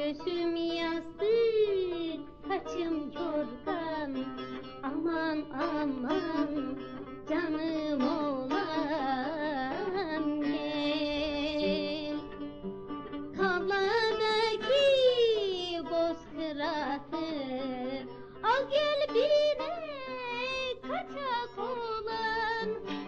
Göğsüm yastık, saçım yorgan. Aman aman canım oğlan gel. Tavladaki bozkıratı al gel bine kaçak olan.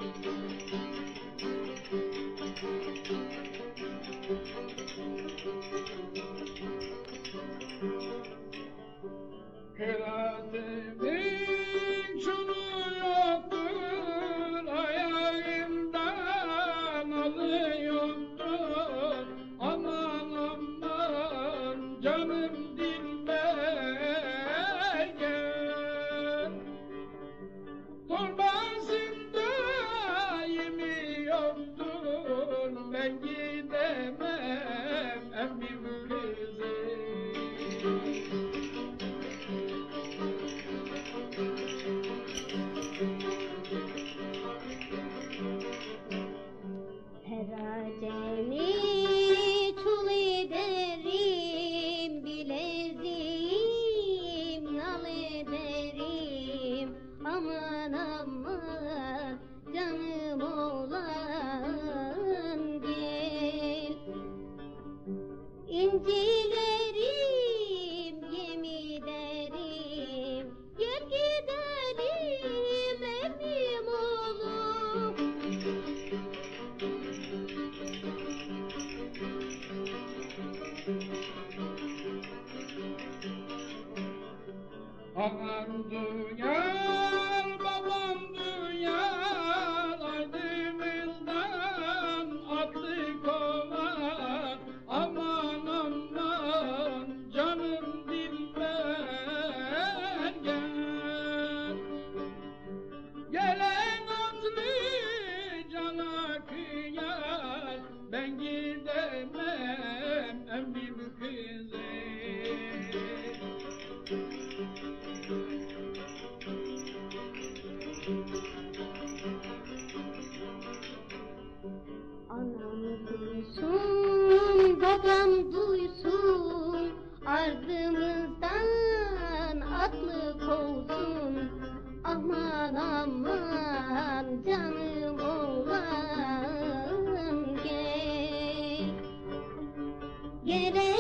Kıraatımın şunu yoktur, ayağımdan alıyordur. Aman aman canım dilber gel. Torbasında yemiyordur, ben gidemem emmim kızı. Heracemi çul ederim, bileziğim nal ederim. Aman aman canım oğlan gel. İncilerim yemin ederim, gel gidelim emmim oğlum. Anam duyar, babam duyar, ardımızdan atlı kovar. Aman aman canım dilber gel. Gelen atlı cana kıyar, ben gidemem emmim kızı. Anam duysun, babam duysun, ardımızdan atlı kovsun. Aman aman canım oğlan gel. Gele